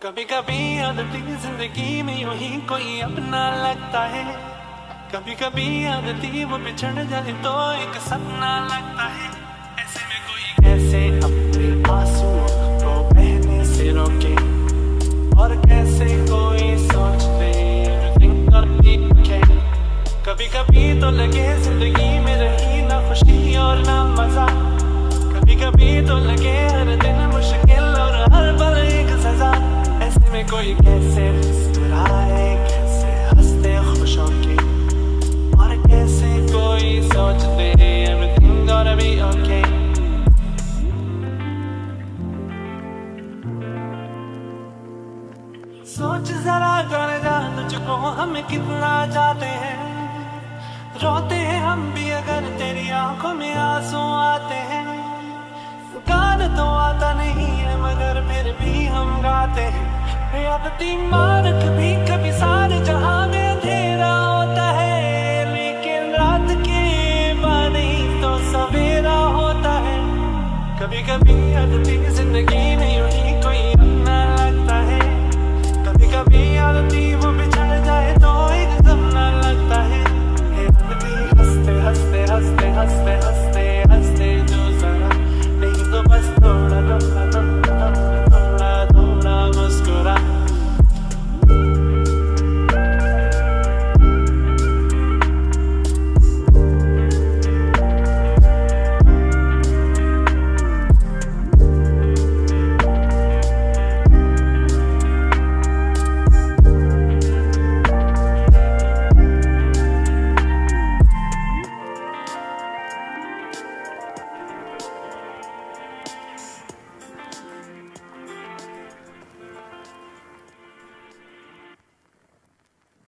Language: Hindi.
कभी कभी आदती जिंदगी में यूं ही कोई अपना लगता है। कभी कभी आदती वो बिछड़ जाए तो एक सपना लगता है। ऐसे में कोई कैसे अपने आंसुओं को बहने से रोके, और कैसे कोई सोच दे everything gonna be okay। कभी कभी तो लगे जिंदगी में रही ना खुशी और ना मजा। कभी कभी तो लगे हर दिन मुश्किल और हर पल एक सजा। ऐसे में कोई कैसे मुस्कुराए, कैसे हंसते खुश होके, और कैसे कोई सोच दे everything gonna be okay। सोच जरा कर जा तुझको हम कितना चाहते हैं। रोते हैं हम भी अगर तेरी आंखों में आंसू आते हैं। गाना तो आता नहीं है मगर फिर भी हम गाते हैं। आदती मार कभी कभी सारे जहां में अंधेरा होता है, लेकिन रात के बाद ही तो सवेरा होता है। कभी कभी आदती जिंदगी में यूं ही